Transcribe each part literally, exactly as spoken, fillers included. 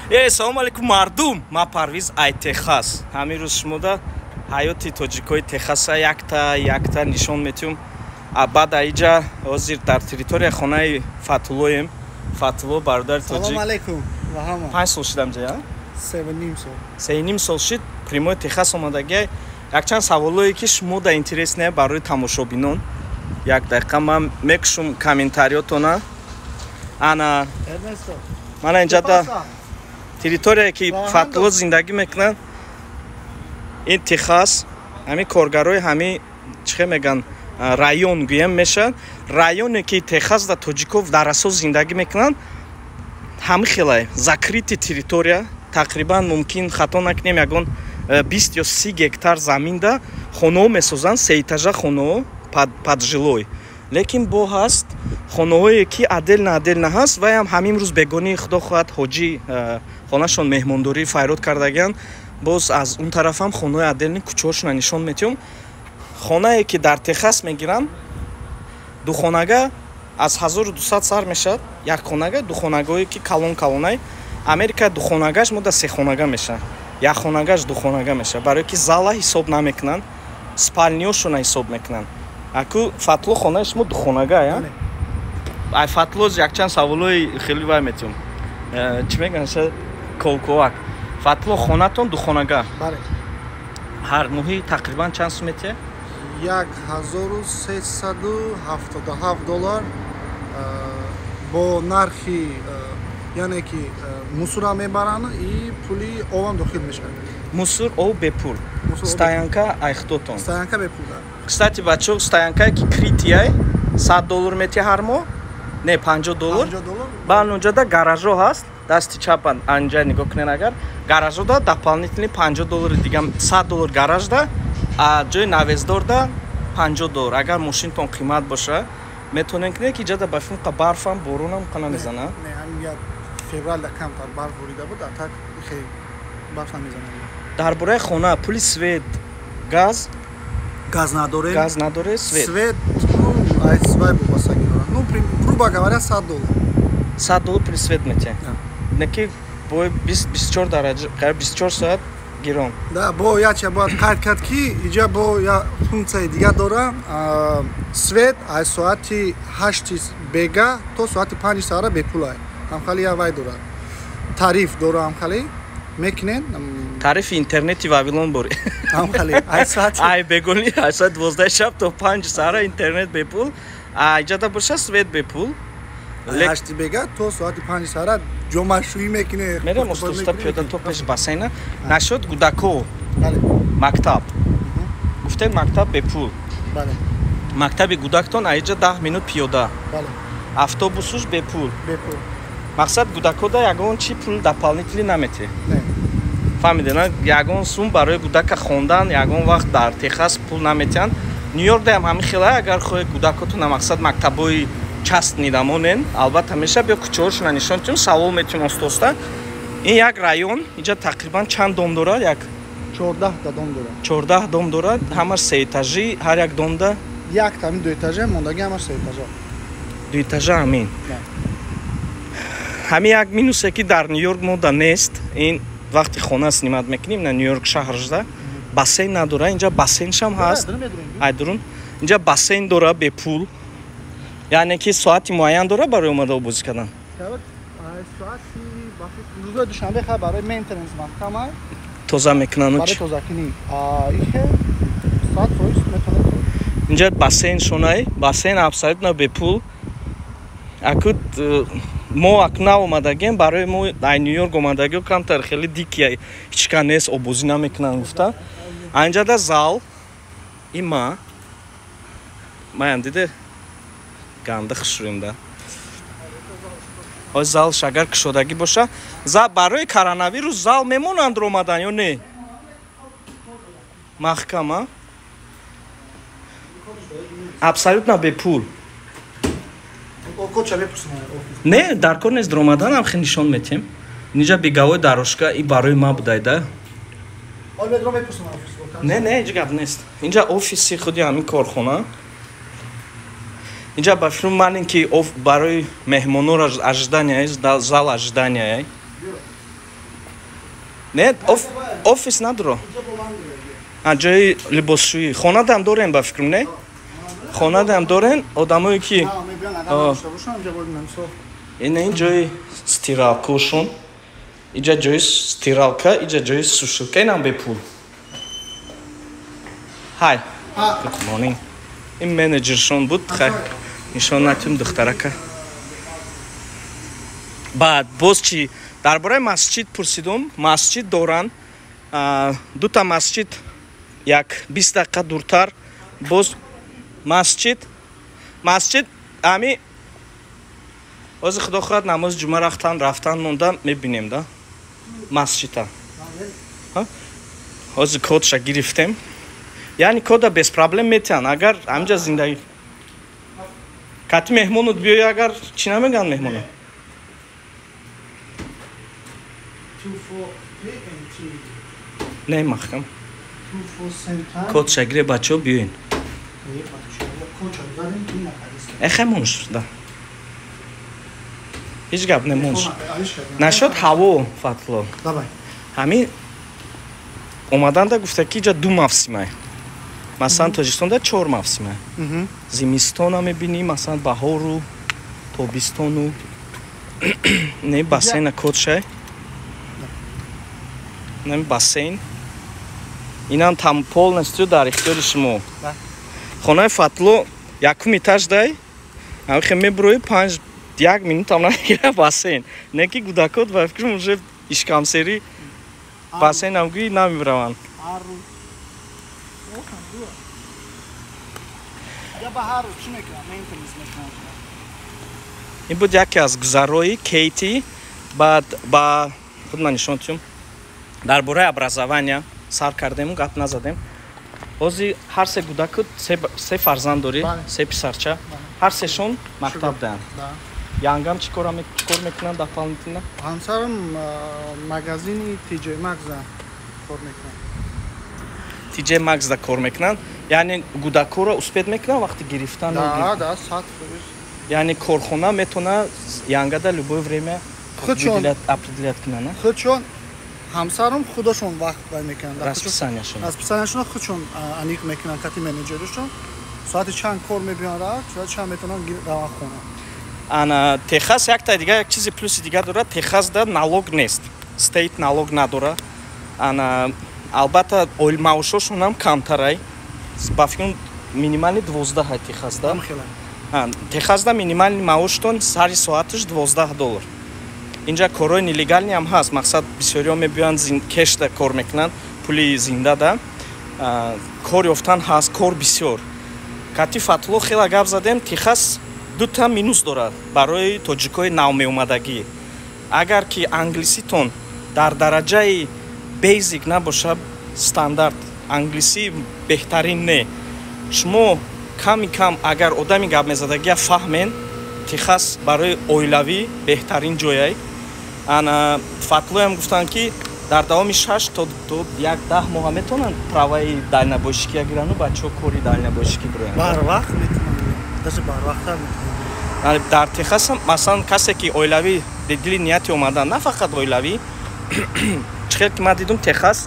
Э, салом алейкум мардум. Ма Парвиз ай Техас. Ҳамин рӯз шумода ҳаёти тоҷикои Техаса якта якта нишон метиҳум. Баъд аиҷа ҳозир дар территорияи хонаи Фатуллоем. Фатулло бародари тоҷик. Салом алейкум. Ваҳама. панҷ сол шидам ҷа? се ва ним сол. се ним сол шид прямои Техас омадагӣ. Якчанд саволое ки шумода интереснае барои тамошобинон. Як дақиқа ман мекушум комментариётона. Ана Эрнесто. мана инҷа да территория ки Фатулло зиндагӣ мекунанд. Ин Техас, ҳамин коргарои ҳамин чихе меган район гӯям мешавад. Районе ки Техас да тоҷиков дар асос зиндагӣ мекунанд. Ҳамин хелай закрити территория, тақрибан мумкин хато накунем ягон бист ё си гектар заминда хонаҳо месозанд, сеэтажа хонаҳо паджилой. Лекин бо ҳаст хонаҳое ки аделна аделна ҳаст. Вай ҳам ҳамин рӯз бегонии худо хоҳад ҳоҷӣ хонашон меҳмондорӣ файрод кардаган. Боз аз он тараф ҳам хонаҳои аделни кӯчаҳошона нишон метиҳум. Хонае ки дар Техас мегиранд, духонага аз ҳазору дусад сар мешавад. Як хонага духонагое ки калон калонай. Америка духонагаш мода се хонага мешавад. Як хонагаш духонага мешавад. Барои ки зала ҳисоб намекунанд, спальниёшона ҳисоб мекунанд. Аку Фатулло хонаи шумо духонага я? Ай Фатулло якчанд саволои хеле вай метиҳум. Чӣ мегӯянд ша колковак. Фатулло хонатон духонага. Бале. Ҳар моҳи тақрибан чанд сум метиҳад? як ҳазору сесаду ҳафтоду ҳафт доллар бо нархи яъне ки мусура мебаранд и пули овам дохил мешавад. Мусур ов бепул. Стоянка айхтотон. Стоянка бепул. Кстати, бачо, стоянкае ки критияй сад доллар метиҳад ҳар моҳ? Не, панҷоҳ доллар. Баъд онҷода гаражо ҳаст. Дасти чапан анҷа нигоҳ кунед агар. Гаражода дополнительни панҷоҳ доллари дигам сад доллар гаражда, а ҷои навездорда панҷоҳ доллар. Агар мошинтон қимат боша, метонен ки ки ҷада ба фимқа барфам боронам қана мезана. Не, ҳамин як февралда камтар барф борида буд, так хеле барф намезана. Дар бораи хона пули свет, газ, газ надорем. Газ надоре, свет. Свет, ну, ай свай бобасаги дорад. Ну, грубо говоря, сад доллар. сад доллар пули свет метиҳад. Неки бо бист бисту чор дараҷа, қайр бисту чор соат гирон. Да, бо яча бояд қайд кард ки иҷа бо я функсияи дигар дора. Свет аз соати ҳашти бега то соати панҷи сара бепул ай. Ҳамхали я вай дорад. Тариф дора ҳамхали мекунен. Тарифи интернети Вавилон бори. Ҳамхали ай соати ай бегони аз соати дувоздаҳ шаб то панҷ сара интернет бепул. А иҷада боша свет бепул. ҳашти бега то соати панҷ сара ҷомашӯӣ мекунем. Мерем устоста пиёда то пеш бассейна. Нашуд гудако. Бале. Мактаб. Гуфтед мактаб бепул. Бале. Мактаби гудактон аиҷа даҳ минут пиёда. Бале. Автобусуш бепул. Бепул. Мақсад гудакода ягон чи пул дополнительно наметӣ. Не. Фаҳмиде на ягон сум барои гудака хондан ягон вақт дар Техас пул наметиҳанд. Нью-Йоркда ҳам ҳамин хелай агар хоҳед гудакотона мақсад мактабои частни намонен, албатта меша бё кӯчаҳошона нишон тиҳум, савол метиҳум остоста. Ин як район, иҷа тақрибан чанд дом дорад? Як чордаҳта дом дорад. чордаҳ дом дорад, ҳамаш се этажи, ҳар як домда якта ҳамин ду этажа, мондаги ҳамаш се этажа. ду этажа ҳамин. Ҳамин як минусе ки дар Нью-Йорк мода нест. Ин вақти хона снимат мекунем на Нью-Йорк шаҳржда, бассейн надора, инҷа бассейншам ҳаст. Ай дурун. Инҷа бассейн дора бепул. Яъне ки соати муайян дора барои омада бозӣ кардан? Соати рӯзои душанбе ха барои мейнтененс маҳкама тоза мекунанд. Барои тозакунӣ. Ихе соат фоиз метавонад. Инҷа бассейн шонай, бассейн абсолютно бепул. Аку мо акна омадагем барои мо ай Нью-Йорк омадагӣ камтар хеле дикия ҳичка нест обозӣ намекунанд гуфта. Анҷада зал има маям диде ганда хушрӯимда. Ой зал шагар кушодагӣ боша. За барои коронавирус зал мемонанд омадан ё не? Маҳкама абсолютно бепул. Не, дар кор нест омадан ҳам хе нишон метиҳем. Инҷа бегаҳои дарошка и барои ма будайда. Не, не, ҳеҷ гап нест. Инҷа офиси худи ҳамин корхона. Инҷа ба филм маленький барои меҳмонҳоро ожидания, зал ожидания. не офис надоро а ҷои либосшӯӣ хонадам дорен ба фикрам не хонадам дорен одамое ки ин ин ҷои стиралкашон иҷа ҷои стиралка иҷа ҷои сушилка инам бепул ҳай good morning ин менеҷершон буд хай нишон натим духтарака баъд боз чӣ дар бораи масҷид пурсидум масҷид доранд дута масҷид як бист дақиқа дуртар боз масҷид масҷид ами ҳозир худо хоҳад намози ҷумъа рафтан рафтан монда мебинем да масҷида ҳозир кодша гирифтем яъни кода без проблем метиҳанд агар ҳамҷа зиндагӣ кати меҳмонот биёи агар чӣ намегӯянд меҳмонот не махкам кодша гире бачаҳо биёин эхе монш да ҳеҷ гап не монш нашуд ҳаво фатло ҳамин омаданда гуфта ки иҷа ду мавсимай масалан тоҷикистонда чор мавсимай зимистона мебинӣ масалан баҳору тобистону не бассейна кодшай не бассейн инам там полностью дар ихтиёри шумо хонаи фатло якум этаж дай ахе мебурои панҷ як минутам нагира бассейн не ки гудакот ба фикрам уже ишкамсери бассейнам гӯи намебираванд ин буд яке аз гузарои кейти баъд ба худма нишон тиём дар бораи образования сар кардему гап назадем ҳозир ҳар се гудакот се фарзанд дорӣ се писарча ҳар сешон мактаб даянд янгам чӣ кор мекунанд дополнительно ҳамсарам магазини тиҷей максда кор мекунанд тиҷей максда кор мекунанд яъне гудакҳоро успед мекунанд вақти гирифтан яъне корхона метавона янгада любое время определят кунанд худшон ҳамсарам худашон вақт бай мекунанд расписанияшон расписанияшон худшон аниқ мекунанд кати менеҷерашон соати чанд кор мебиёнанд рафт соати чанд метавонанд раванд хона ана техас якта дига як чизи плюси дига дорад техасда налог нест стейт налог надора ана албатта маошошонам камтарай ба фикрам минимали дувоздаҳ техасда техасда минимали маоштон сари соаташ дувоздаҳ доллар инҷа корҳои нелегални ҳам ҳаст мақсад бисёриҳо мебиёянд кешда кор мекунанд пули зиндада кор ёфтан ҳаст кор бисёр кати фатло хела гап задем техас дута минус дорад барои тоҷикои навмеомадагӣ агар ки англиситон дар дараҷаи бейзик набошад стандарт англисӣ беҳтарин не шумо ками кам агар одами гапмезадагия фаҳмен техас барои оилавӣ беҳтарин ҷойай ана фатлоям гуфтанд ки дар давоми шаш то як даҳ моҳа метавонанд праваи дальнобойшикия гирану бачаҳо кори дальнобойшикӣ бироянд барвақт метавонанд даст барвақттар метавонанд дар техас масалан касе ки оилавӣ дили нияти омадан на фақат оилавӣ чихел ки ман дидум техас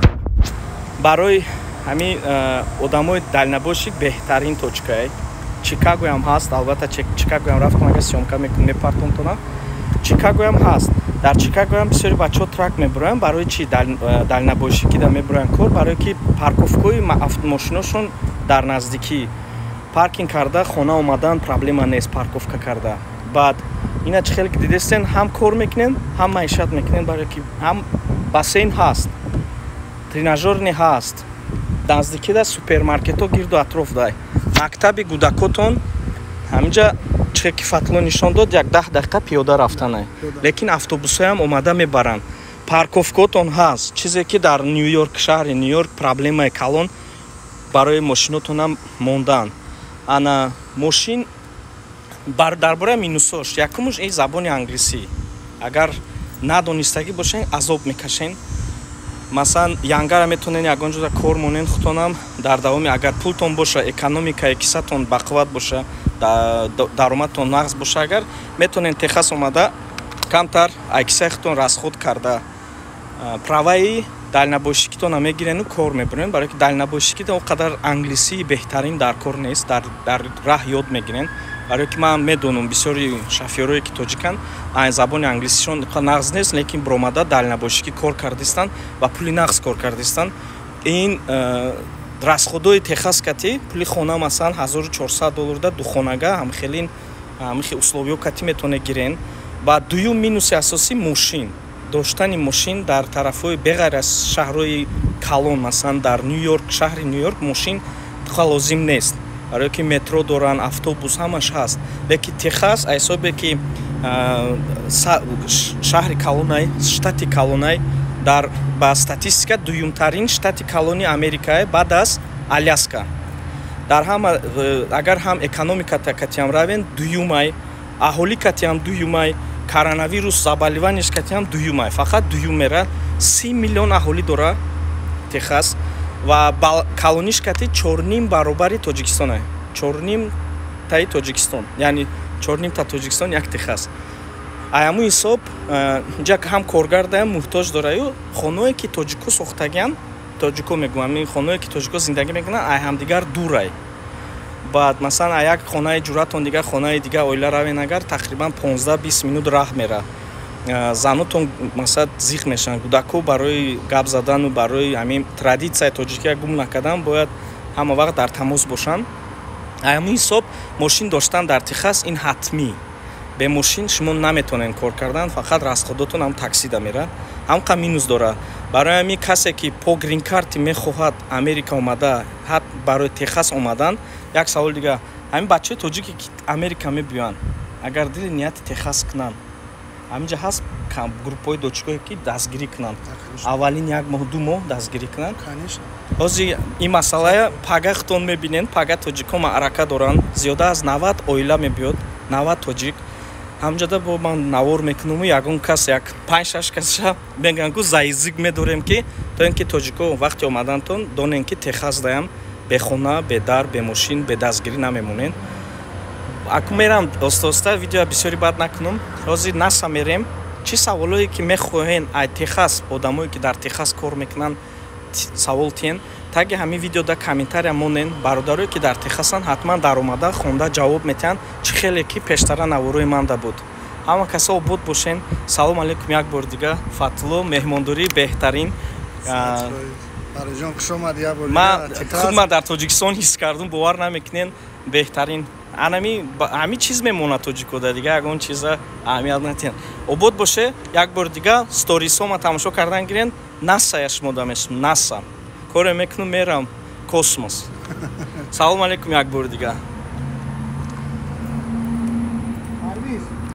барои ҳамин одамои дальнобойшик беҳтарин точкае чикагоям ҳаст албатта чикагоям рафтам агар сёмка мепартонтонам чикагоям ҳаст дар чикагоям бисёри бачаҳо трак мебуроянд барои чи дальнобойшикӣ да мебуроянд кор барое ки парковкои автомошиношон дар наздикӣ паркинг карда хона омадан проблема нест парковка карда баъд ина чӣ хеле ки дидестен ҳам кор мекунен ҳам маишат мекунен барое ки ҳам бассейн ҳаст тренажерне ҳаст наздикида супермаркетҳо гирду атроф дай мактаби гудакотон ҳаминҷа чӣ ки фатло нишон дод як даҳ дақиқа пиёда рафтанай лекин автобусҳоям омада мебаранд парковкотон ҳаст чизе ки дар нью-йорк шаҳри нью-йорк проблемаи калон барои мошинотонам мондан ана мошин дар бораи минусош якумш ин забони англисӣ агар надонистагӣ бошен азоб мекашен масалан янгара метавонен ягон ҷода кор монен худтонам дар давоми агар пултон боша экономикаи кисатон бақувват боша даромадтон нағз боша агар метавонен техас омада камтар кисаи худтон расход карда праваи дальнобойщикитона мегирену кор мебурен, барои ки дальнобойщикита о қадар англисии беҳтарин дар кор нест, дар дар раҳ ёд мегирен. барои ки ман медонам бисёри шофёрое ки тоҷикан айн забони англисишон нағз нест, лекин биромада дальнобойщикӣ кор кардистанд ва пули нағз кор кардистанд. ин расходои техас кати пули хона масалан ҳазору чорсад доллар да духонага ҳамхелин ҳамихи условиё кати метавонед гирен. ба дуюм минуси асосӣ мошин доштани мошин дар тарафҳои беғайр аз шаҳрҳои калон, масалан дар Нью-Йорк, шаҳри Нью-Йорк мошин духа лозим нест, барое ки метро доранд, автобус ҳамаш ҳаст. леки Техас айсобе ки шаҳри Калонай, штати Калонай дар ба статистика дуюмтарин штати калони Америкае баъд аз Аляска. дар ҳама агар ҳам экономиката катиам равен дуюмай, аҳолӣ катиам дуюмай, коронавирус заболеваниеш катиам дуюмай, фақат дуюм мера. си миллион аҳолӣ дора Техас ва калониш кати чорним баробари Тоҷикистон ай. чорним таи Тоҷикистон, яъни чорним та Тоҷикистон як Техас. аяму ҳисоб ҷа ҳам коргардаям муҳтоҷ дораю хонае ки тоҷико сохтагиан, тоҷико мегӯям, хонае ки тоҷико зиндагӣ мекунанд ай ҳамдигар дурай. баъд масалан а як хонаи ҷуратон дигар хонаи дигар оила равен агар тақрибан понздаҳ бист минут раҳ мера. занотон масалан зиқ мешаванд. кӯдако барои гап задану барои ҳамин традитсияи тоҷикия гум накардан бояд ҳама вақт дар тамос бошанд. аяму ҳисоб мошин доштан дар Техас ин ҳатмӣ. бе мошин шумо наметавонед кор кардан, фақат расходотон ҳам таксида мера. ҳамқа минус дора. барои ҳамин касе ки по грин карти мехоҳад Америка омада, ҳат барои Техас омадан, як савол дига, ҳамин бачаи тоҷике ки Америка мебиёянд, агар дили нияти Техас кунанд, ҳаминҷа ҳаст группаҳои дочкое ки дастгирӣ кунанд. аввалин як моҳ ду моҳ дастгирӣ кунанд. ҳозир ин масъалая пагахтон мебинед, пага тоҷико маърака доранд, зиёда аз навад оила мебиёд, навад тоҷик. ҳамҷода бо ман навор мекунам, ягон кас як панҷ шаш касша мегӯянд ку заизик медорем ки то ин ки тоҷико вақти омадантон донем ки Техас даям бе хона, бе дар, бе мошин, бе дастгирӣ намемонед. аку мерам оста-оста видео бисёри бад накунам. ҳозир наса мерем. чӣ саволое ки мехоҳен ай Техас, одамое ки дар Техас кор мекунанд савол тиен, таги ҳамин видеода комментария монен. бародарое ки дар Техасан ҳатман даромада хонда ҷавоб метиҳанд, чӣ хеле ки пештара наворои манда буд. ҳама касо обод бошен. салом алейкум як бор дига. Фатло меҳмондории беҳтарин. ман худ ман дар Тоҷикистон ҳис кардам, бовар намекунен, беҳтарин ҳамин чиз мемонад тоҷикода дига, ягон чиза аҳамият натиҳанд. обод боше. як бор дига сторисома тамошо кардан гирен. наса яшмода мешум, наса коре мекунам, мерам космос. салом алейкум як бор дига.